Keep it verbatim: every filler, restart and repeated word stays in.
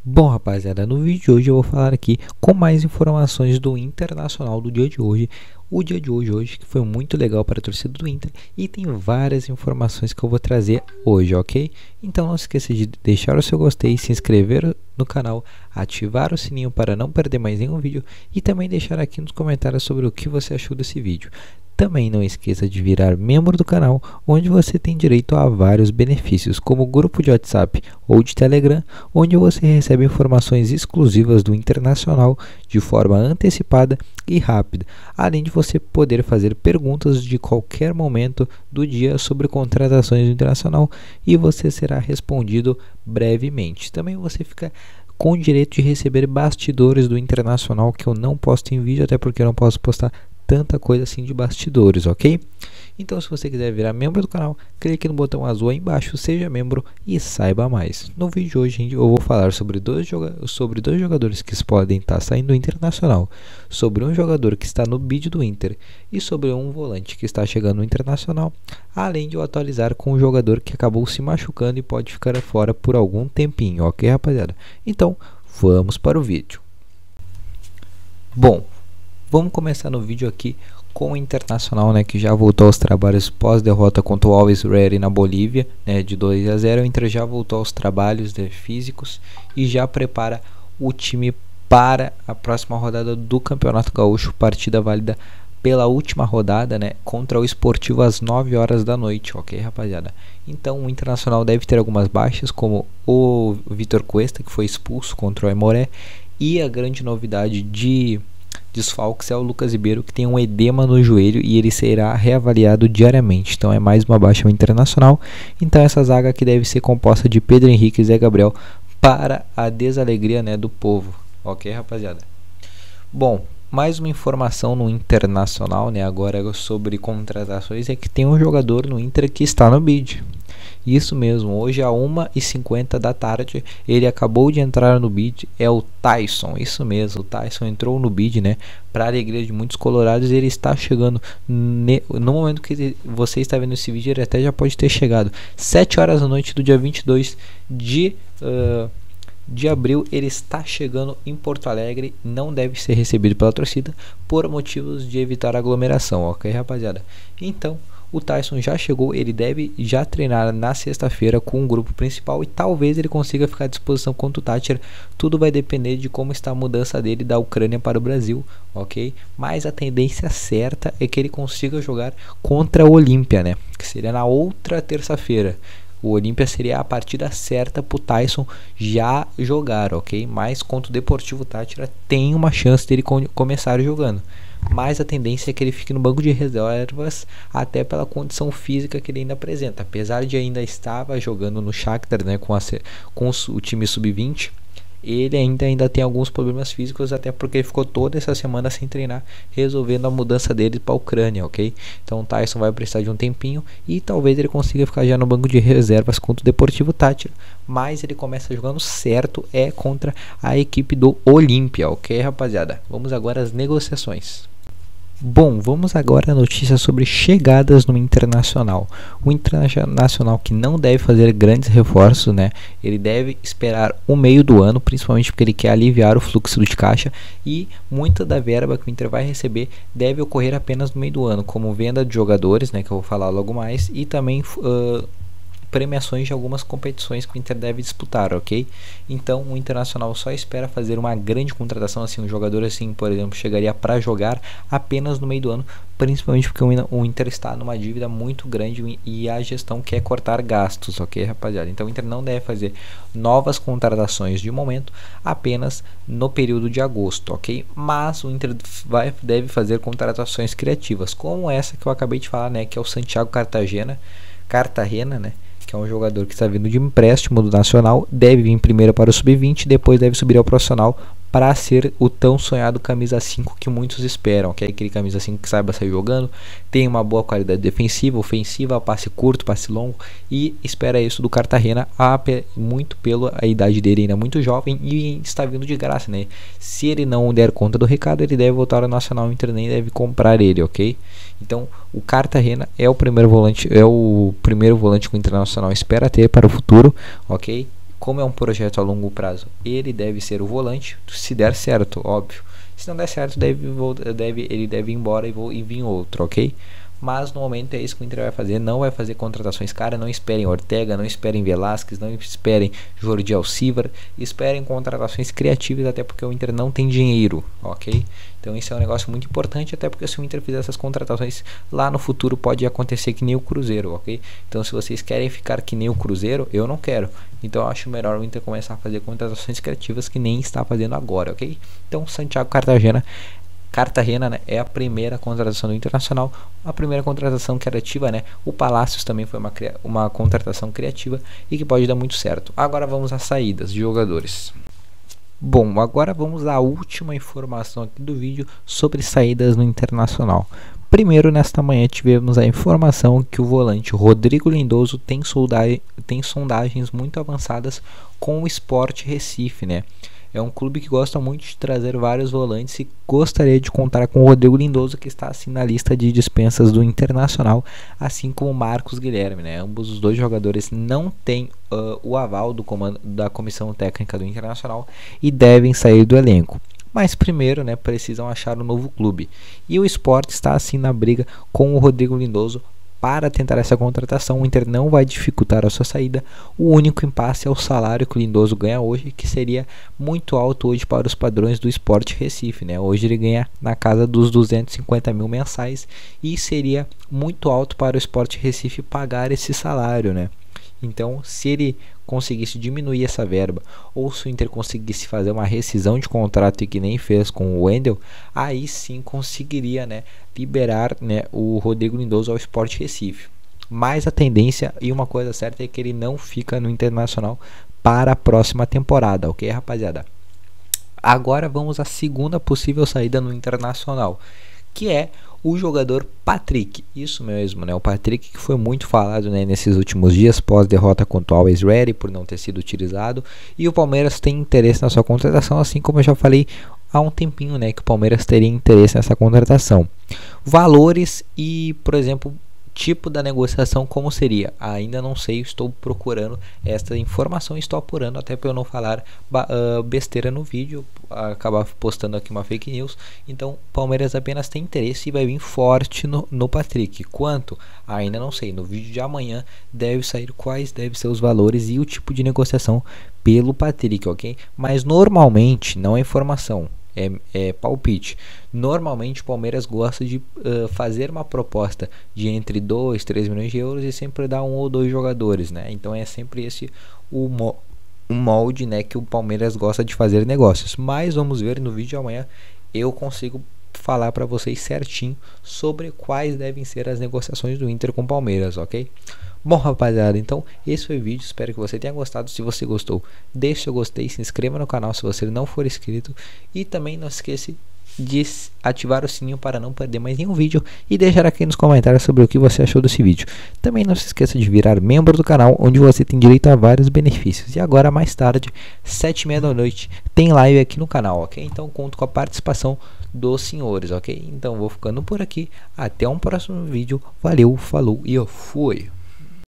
Bom, rapaziada, no vídeo de hoje eu vou falar aqui com mais informações do Internacional do dia de hoje. O dia de hoje, hoje que foi muito legal para a torcida do Inter e tem várias informações que eu vou trazer hoje, ok? Então não se esqueça de deixar o seu gostei, se inscrever no canal, ativar o sininho para não perder mais nenhum vídeo e também deixar aqui nos comentários sobre o que você achou desse vídeo. Também não esqueça de virar membro do canal, onde você tem direito a vários benefícios, como grupo de WhatsApp ou de Telegram, onde você recebe informações exclusivas do Internacional de forma antecipada e rápida, além de você poder fazer perguntas de qualquer momento do dia sobre contratações do Internacional e você será respondido brevemente. Também você fica com o direito de receber bastidores do Internacional que eu não posto em vídeo, até porque eu não posso postar tanta coisa assim de bastidores, ok? Então, se você quiser virar membro do canal, clique no botão azul aí embaixo, seja membro e saiba mais. No vídeo de hoje eu vou falar sobre dois, sobre dois jogadores que podem estar saindo do Internacional, sobre um jogador que está no bid do Inter e sobre um volante que está chegando no Internacional, além de eu atualizar com um jogador que acabou se machucando e pode ficar fora por algum tempinho, ok, rapaziada? Então, vamos para o vídeo. Bom, vamos começar no vídeo aqui com o Internacional, né, que já voltou aos trabalhos pós-derrota contra o Always Ready na Bolívia, né, de dois a zero. O Inter já voltou aos trabalhos, né, físicos e já prepara o time para a próxima rodada do Campeonato Gaúcho, partida válida pela última rodada, né, contra o Sportivo às nove horas da noite, ok, rapaziada? Então o Internacional deve ter algumas baixas, como o Vitor Cuesta, que foi expulso contra o Aimoré, e a grande novidade de desfalques é o Lucas Ribeiro, que tem um edema no joelho e ele será reavaliado diariamente. Então é mais uma baixa Internacional. Então essa zaga aqui deve ser composta de Pedro Henrique e Zé Gabriel para a desalegria, né, do povo. Ok, rapaziada? Bom, mais uma informação no Internacional, né, agora sobre contratações, é que tem um jogador no Inter que está no bid. Isso mesmo, hoje às uma e cinquenta da tarde ele acabou de entrar no bid, é o Taison, isso mesmo, o Taison entrou no bid, né, para a alegria de muitos colorados. Ele está chegando, no momento que você está vendo esse vídeo, ele até já pode ter chegado, sete horas da noite do dia vinte e dois de, uh, de abril, ele está chegando em Porto Alegre, não deve ser recebido pela torcida, por motivos de evitar aglomeração, ok, rapaziada? Então, o Taison já chegou, ele deve já treinar na sexta-feira com o grupo principal e talvez ele consiga ficar à disposição contra o Thatcher. Tudo vai depender de como está a mudança dele da Ucrânia para o Brasil, ok? Mas a tendência certa é que ele consiga jogar contra o Olímpia, né? Que seria na outra terça-feira. O Olímpia seria a partida certa para o Taison já jogar, ok? Mas contra o Deportivo Táchira tem uma chance dele começar jogando. Mas a tendência é que ele fique no banco de reservas, até pela condição física que ele ainda apresenta. Apesar de ainda estava jogando no Shakhtar, né, com, a, com o time sub vinte, ele ainda, ainda tem alguns problemas físicos, até porque ele ficou toda essa semana sem treinar, resolvendo a mudança dele para a Ucrânia, ok? Então o Taison vai precisar de um tempinho e talvez ele consiga ficar já no banco de reservas contra o Deportivo Táchira. Mas ele começa jogando certo é contra a equipe do Olímpia, ok, rapaziada? Vamos agora às negociações. Bom, vamos agora a notícia sobre chegadas no Internacional. O Internacional, que não deve fazer grandes reforços, né? Ele deve esperar o meio do ano, principalmente porque ele quer aliviar o fluxo de caixa, e muita da verba que o Inter vai receber deve ocorrer apenas no meio do ano, como venda de jogadores, né, que eu vou falar logo mais, e também uh, premiações de algumas competições que o Inter deve disputar, ok? Então o Internacional só espera fazer uma grande contratação, assim, um jogador assim, por exemplo, chegaria para jogar apenas no meio do ano, principalmente porque o Inter está numa dívida muito grande e a gestão quer cortar gastos, ok, rapaziada? Então o Inter não deve fazer novas contratações de momento, apenas no período de agosto, ok? Mas o Inter vai, deve fazer contratações criativas, como essa que eu acabei de falar, né, que é o Santiago Cartagena, Cartagena, né? Que é um jogador que está vindo de empréstimo do Nacional, deve vir primeiro para o sub vinte, depois deve subir ao profissional para ser o tão sonhado camisa cinco que muitos esperam, que é aquele camisa cinco que saiba sair jogando, tem uma boa qualidade defensiva, ofensiva, passe curto, passe longo, e espera isso do Cartagena, muito pela a idade dele ainda muito jovem e está vindo de graça, né? Se ele não der conta do recado, ele deve voltar ao Nacional, o Inter nem deve comprar ele, ok? Então o Cartagena é o primeiro volante, é o primeiro volante que o Internacional espera ter para o futuro, ok? como é um projeto a longo prazo, ele deve ser o volante, se der certo, óbvio. Se não der certo, deve, deve, ele deve ir embora e, vou, e vir outro, ok? Mas no momento é isso que o Inter vai fazer, não vai fazer contratações caras, não esperem Ortega, não esperem Velasquez, não esperem Jordi Alcivar, esperem contratações criativas, até porque o Inter não tem dinheiro, ok? Então isso é um negócio muito importante, até porque se o Inter fizer essas contratações lá no futuro pode acontecer que nem o Cruzeiro, ok? Então se vocês querem ficar que nem o Cruzeiro, eu não quero. Então eu acho melhor o Inter começar a fazer contratações criativas que nem está fazendo agora, ok? Então Santiago Cartagena Cartagena, né, é a primeira contratação do Internacional, a primeira contratação criativa, né? O Palácios também foi uma, uma contratação criativa e que pode dar muito certo. Agora vamos às saídas de jogadores. Bom, agora vamos à última informação aqui do vídeo sobre saídas no Internacional. Primeiro, nesta manhã tivemos a informação que o volante Rodrigo Lindoso tem, tem sondagens muito avançadas com o Sport Recife, né? É um clube que gosta muito de trazer vários volantes e gostaria de contar com o Rodrigo Lindoso, que está assim na lista de dispensas do Internacional, assim como o Marcos Guilherme, né? Ambos os dois jogadores não têm uh, o aval do comando, da comissão técnica do Internacional e devem sair do elenco. Mas primeiro, né, precisam achar um novo clube. E o Sport está assim na briga com o Rodrigo Lindoso. Para tentar essa contratação, o Inter não vai dificultar a sua saída. O único impasse é o salário que o Lindoso ganha hoje, que seria muito alto hoje para os padrões do Sport Recife, né? Hoje ele ganha na casa dos duzentos e cinquenta mil mensais e seria muito alto para o Sport Recife pagar esse salário, né? Então, se ele conseguisse diminuir essa verba, ou se o Inter conseguisse fazer uma rescisão de contrato, e que nem fez com o Wendel, aí sim conseguiria, né, liberar, né, o Rodrigo Lindoso ao Sport Recife. Mas a tendência e uma coisa certa é que ele não fica no Internacional para a próxima temporada, ok, rapaziada? Agora vamos à segunda possível saída no Internacional, que é o jogador Patrick. Isso mesmo, né? O Patrick, que foi muito falado, né, nesses últimos dias pós derrota contra o Always Ready por não ter sido utilizado, e o Palmeiras tem interesse na sua contratação, assim como eu já falei há um tempinho, né, que o Palmeiras teria interesse nessa contratação. Valores e, por exemplo, tipo da negociação, como seria? Ainda não sei, estou procurando esta informação, estou apurando até para eu não falar uh, besteira no vídeo, acabar postando aqui uma fake news. Então Palmeiras apenas tem interesse e vai vir forte no, no Patrick. Quanto? Ainda não sei, no vídeo de amanhã deve sair quais devem ser os valores e o tipo de negociação pelo Patrick, ok? Mas normalmente, não é informação, É, é palpite. Normalmente o Palmeiras gosta de uh, fazer uma proposta de entre dois, três milhões de euros e sempre dar um ou dois jogadores, né? Então é sempre esse o, mo o molde, né, que o Palmeiras gosta de fazer negócios. Mas vamos ver no vídeo de amanhã, eu consigo falar para vocês certinho sobre quais devem ser as negociações do Inter com o Palmeiras, ok? Bom, rapaziada, então esse foi o vídeo, espero que você tenha gostado. Se você gostou, deixe seu gostei, se inscreva no canal se você não for inscrito e também não esqueça de ativar o sininho para não perder mais nenhum vídeo e deixar aqui nos comentários sobre o que você achou desse vídeo. Também não se esqueça de virar membro do canal, onde você tem direito a vários benefícios. E agora, mais tarde, sete e meia da noite, tem live aqui no canal, ok? Então conto com a participação dos senhores, ok? Então vou ficando por aqui, até um próximo vídeo, valeu, falou e eu fui!